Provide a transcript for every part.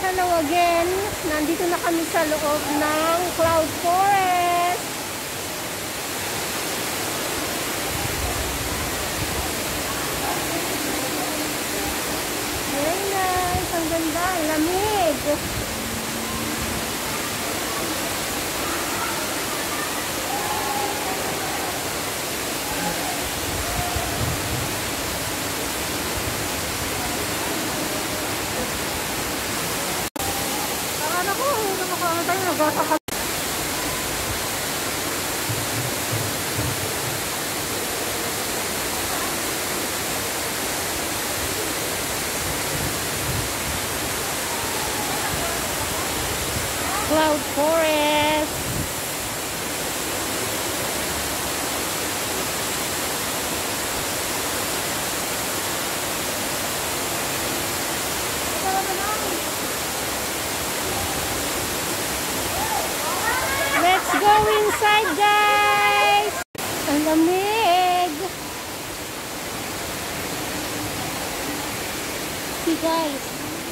hello again. Nandito na kami sa loob ng Cloud Forest. Very nice. Ang ganda. Lamig. Cloud Forest. Let's go inside, guys. Ang lamig. See, guys.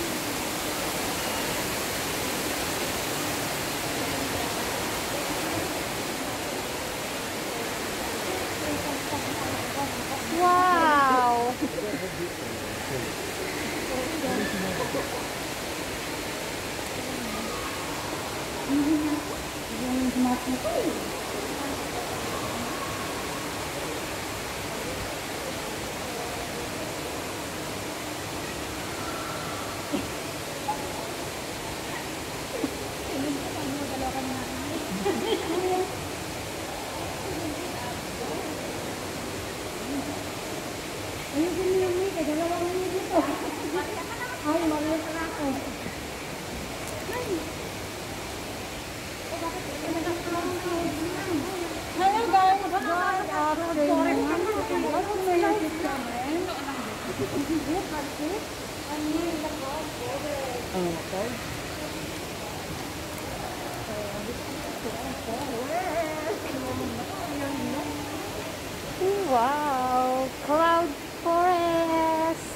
Wow! Wow, Cloud Forest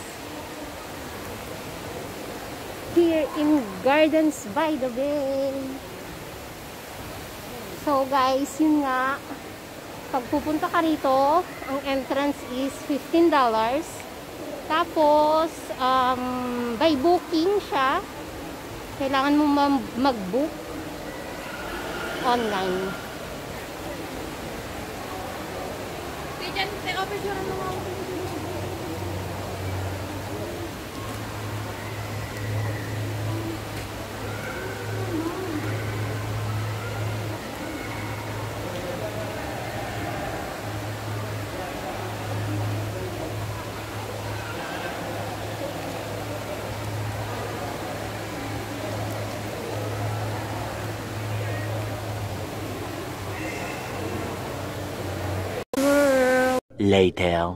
here in Gardens by the Bay. So guys, yun nga, pag pupunta ka rito, ang entrance is $15. Tapos by booking siya, kailangan mo mag-book online. Later.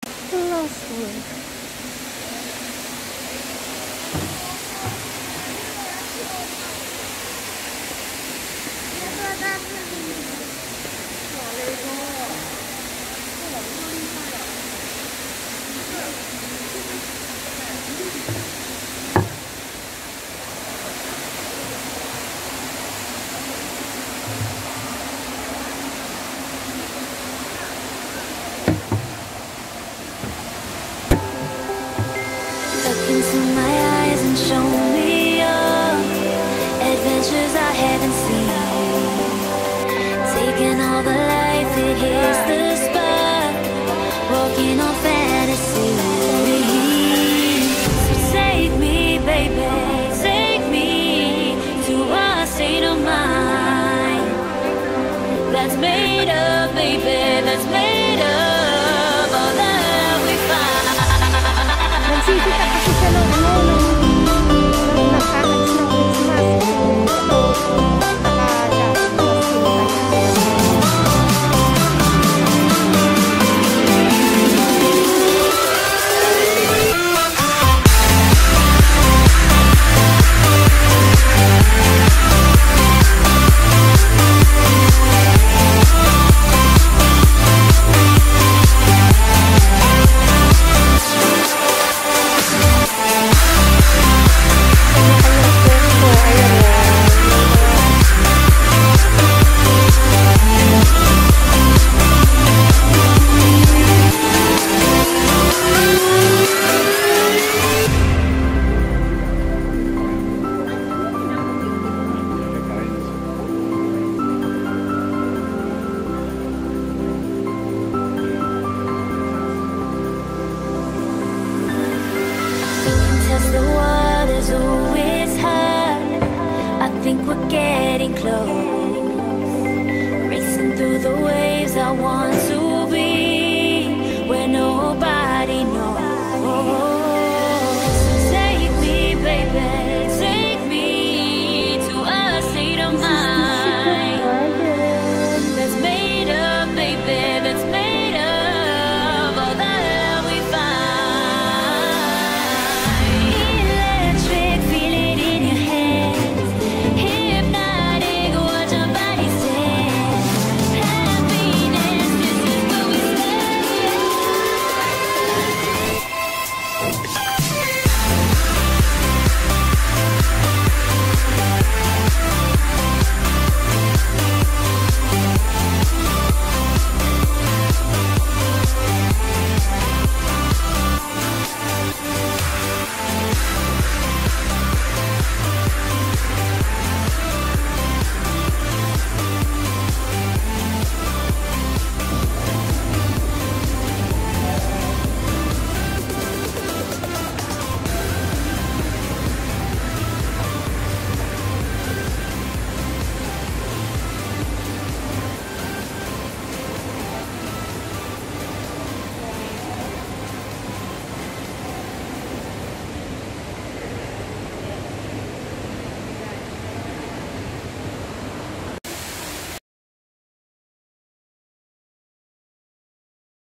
Into my eyes and show me your adventures I haven't seen. Taking all the life, it hits the spot. Walking on fantasy. So take me, baby, take me to a state of mind that's made up, baby, that's made up all that we find. Nagsisita kasi siya ng nakakas ng Christmas. think we're getting close. Racing through the waves, I want to be where nobody knows.